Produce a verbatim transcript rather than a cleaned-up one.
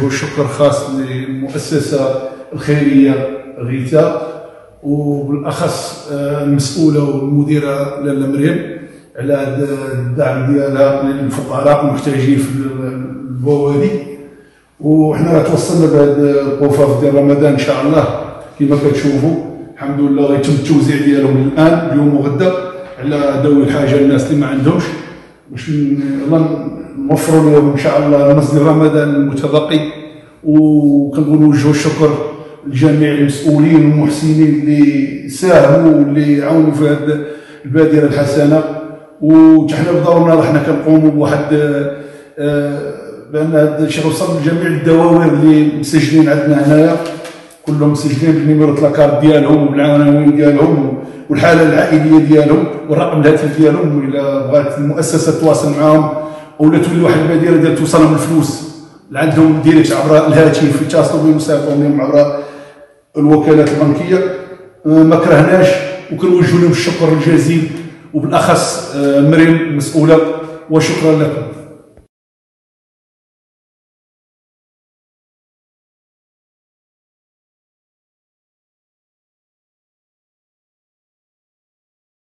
نوجهوا الشكر خاص للمؤسسه الخيريه غيتا، وبالاخص المسؤوله والمديره لاله مريم على الدعم ديالها للفقراء المحتاجين في البوادي. وحنا توصلنا بهذا القفاف ديال رمضان ان شاء الله كما كتشوفوا، الحمد لله غيتم التوزيع ديالهم الان اليوم وغدا على ذوي الحاجه، الناس اللي ما عندهمش، باش الله نوفروا لهم ان شاء الله النص ديال رمضان المتبقي. وكنبغيو نوجهوا الشكر لجميع المسؤولين والمحسنين اللي ساهموا واللي عاونوا في هذه البادره الحسنه. وحنا بدورنا راه حنا كنقوموا بواحد بان هذا الشيء يوصل لجميع الدواوير اللي مسجلين عندنا هنايا، كلهم مسجلين بالنيميرو لاكارت ديالهم وبالعناوين ديالهم والحاله العائليه ديالهم والرقم الهاتف ديالهم، الا بغات المؤسسه تواصل معاهم ولا تولي واحد البادره ديال توصلهم الفلوس عندهم ديريكت عبر الهاتف، يتصلوا بهم ويصيفطوا لهم عبر الوكالات البنكيه. ما كرهناش وكنوجهوا لهم الشكر الجزيل، وبالاخص مريم المسؤوله، وشكرا لكم.